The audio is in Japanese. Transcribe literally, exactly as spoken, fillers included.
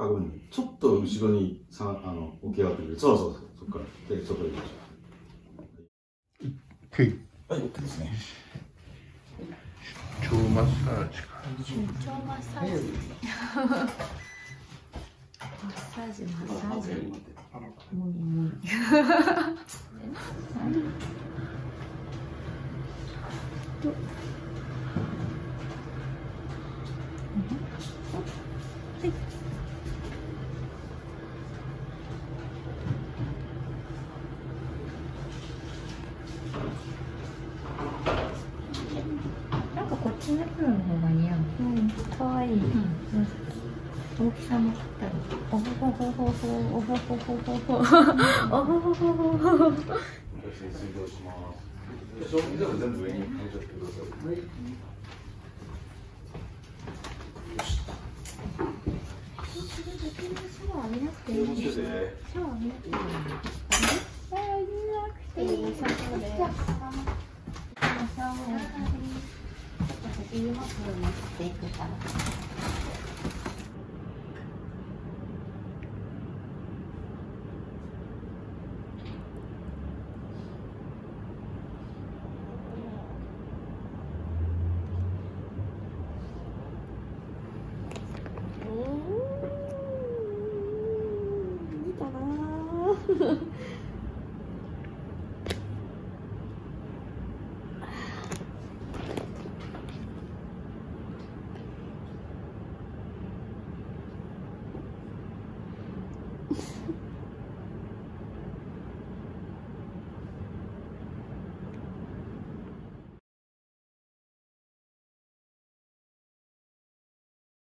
ごめんね。ちょっと後ろにさあの起き上がってくれる。そうそうそう。そこから。で、そこで行きましょう。 はい。 はい、OK ですね。 出張マッサージか。 出張マッサージ。マッサージ、マッサージ。もみもみ。なんかこっちの黒の方が似合う。うん、可愛い。うん、大きさもぴったり。おほほほほほ、おほほほほほ。おほほほほほ。 水道します。消費税も全部上にかけちゃってください。はい。 シャワー浴びなくていい。シャワー浴びなくていい。シャワー浴びなくていい。シャワー浴びなくていい。じゃあ、シャワー。先にマスクを持っていくから。見たなぁ。